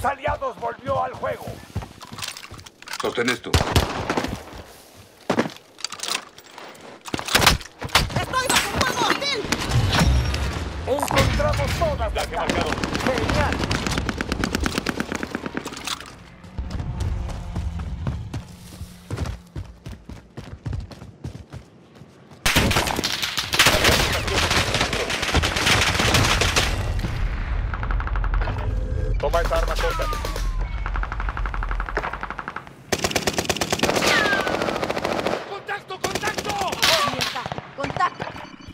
tus aliados volvió al juego. Sostén esto. ¡Estoy bajo fuego hostil! Encontramos todas las cargas. Genial. Toma esa arma corta. ¡Contacto, contacto! Ahí está. ¡Contacto!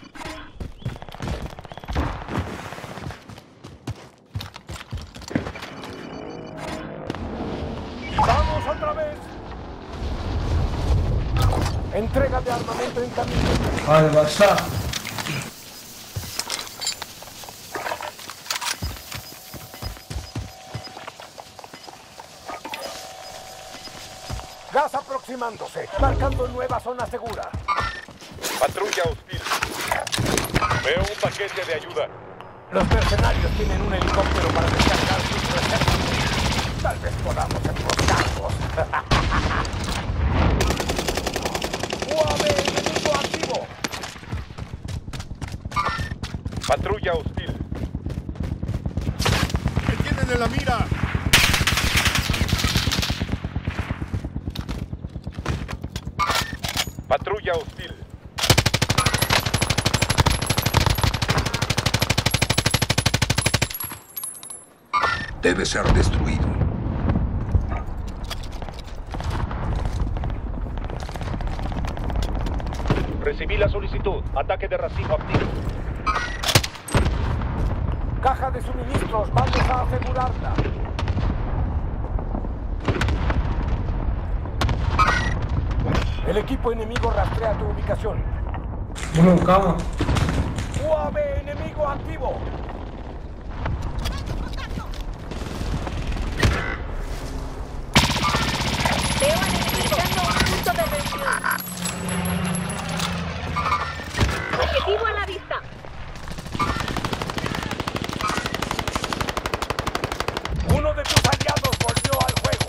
¡Vamos otra vez! Entrega de armamento en camino. Hadi başla. Gas aproximándose, marcando nueva zona segura. Patrulla hostil. Veo un paquete de ayuda. Los mercenarios tienen un helicóptero para descargar sus reservas. Tal vez podamos emboscarlos. UAV enemigo activo. Patrulla hostil. ¡Me tienen en la mira! Patrulla hostil. Debe ser destruido. Recibí la solicitud. Ataque de racimo activo. Caja de suministros, vamos a asegurarla. El equipo enemigo rastrea tu ubicación. Bunun calma. UAV enemigo activo. Veo al enemigo buscando un punto de reunión. Objetivo a la vista. Uno de tus aliados volvió al juego.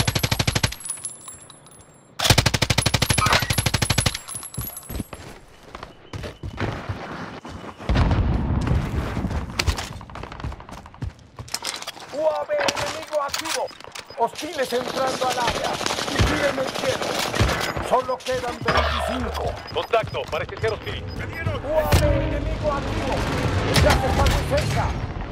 UAV enemigo activo. Hostiles entrando al área. Vigilen el cielo. Solo quedan 25. Contacto. Parece ser hostil. UAV enemigo activo. Ya se está muy cerca.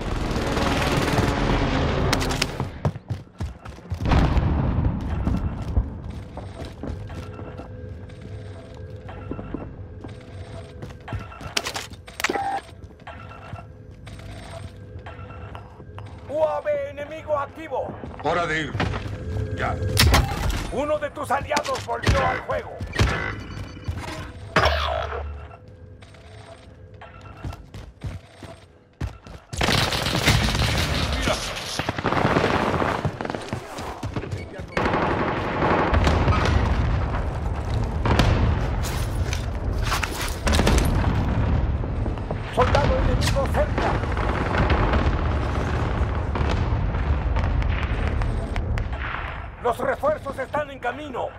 UAV enemigo activo. Hora de ir. Ya. Uno de tus aliados volvió al juego. Soldado enemigo cerca. Los refuerzos están en camino.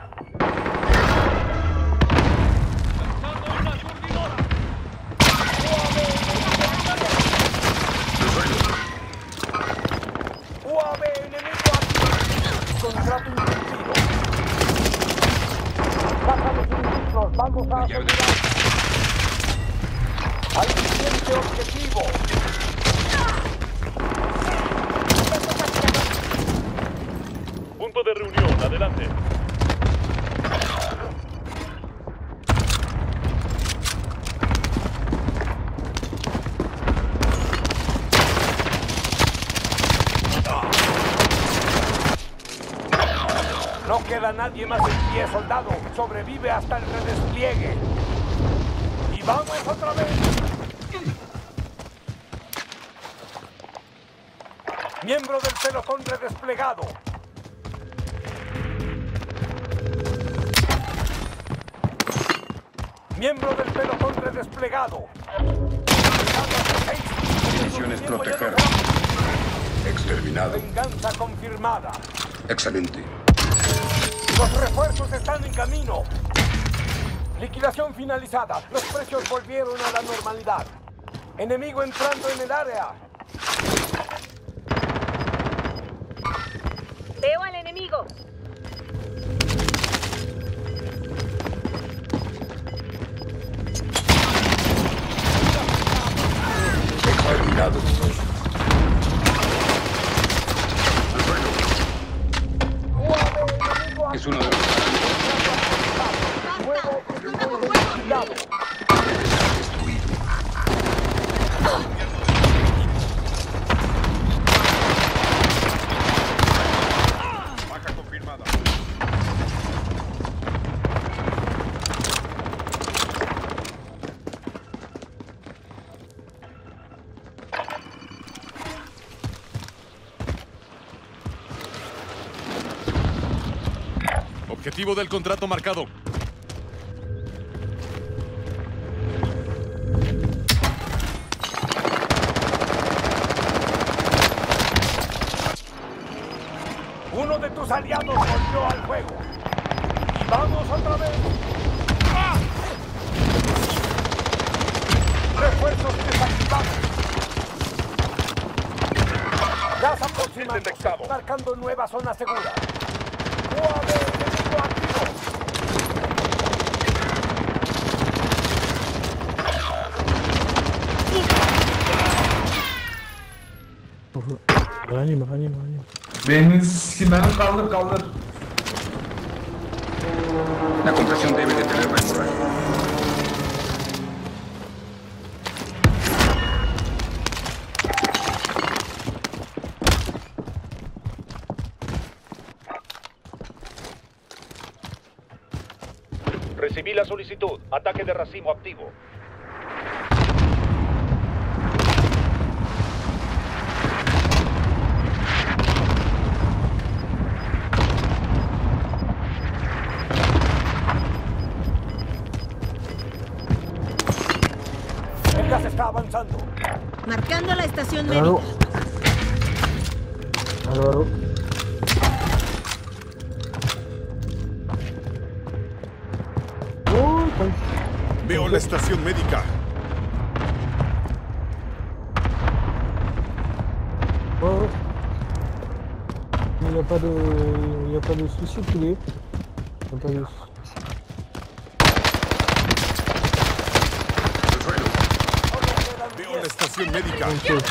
UAV enemigo activo. Contrato incumplido. Baja los suministros. Vamos a asegurar. Al siguiente objetivo. Punto de reunión. Adelante. No queda nadie más en pie, soldado. Sobrevive hasta el redespliegue. Y vamos otra vez. Miembro del pelotón redesplegado. Miembro del pelotón redesplegado. Misión es proteger. Exterminado. Venganza confirmada. Excelente. Los refuerzos están en camino. Liquidación finalizada. Los precios volvieron a la normalidad. Enemigo entrando en el área. Veo al enemigo. Exterminado. Es uno de los Nuevo objetivo identificado. destruido. Baja confirmada. Objetivo del contrato marcado. Uno de tus aliados volvió al juego. Y vamos otra vez. ¡Ah! Refuerzos desactivados. Gas aproximando. Detectado. Marcando nueva zona segura. ¡Suave! ¡Enemigo activo! Reanime. Benim silahını kaldır. La compresión debe de tener memoria. Recibí la solicitud. Ataque de racimo activo. El gas está avanzando. Marcando la estación Claro. médica. Álvaro. Veo la estación médica. Ouais. Il n'y a pas de souci, poulet. Il n'y a pas de souci. Veo la estación médica. Ok.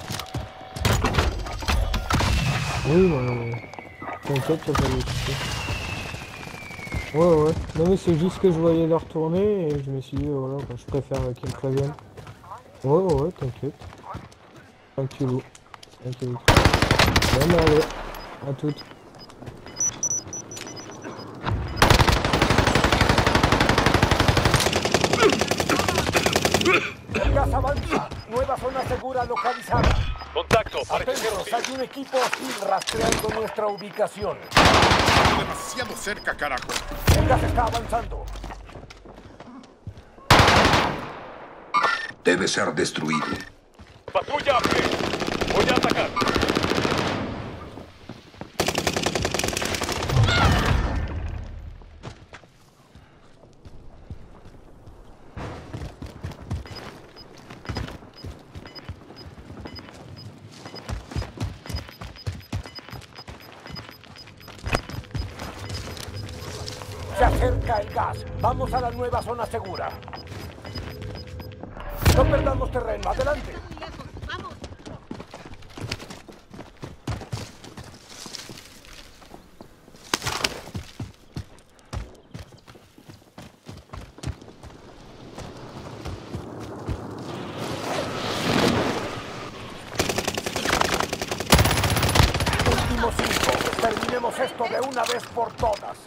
Oui, t'inquiète, il n'y a pas de souci. Ouais. Non mais c'est juste que je voyais leur tourner et je me suis dit, voilà, je préfère qu'ils me préviennent. Ouais, t'inquiète. Tranquillou. Bon, mais allez, à toutes. El gas avanza. Nueva zona segura localizada. Contacto. Parece ser Atentos, hostil. hay un equipo hostil rastreando nuestra ubicación. Demasiado cerca, carajo. El gas está avanzando. Debe ser destruido. Patrulla a pie. Voy a atacar. Se acerca el gas. Vamos a la nueva zona segura. No perdamos terreno. Adelante. Vamos. Último 5. Terminemos esto de una vez por todas.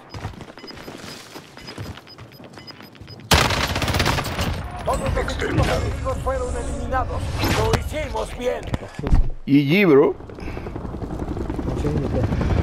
Todos los equipos enemigos fueron eliminados. Lo hicimos bien. GG, bro. Enchaîne, les gars.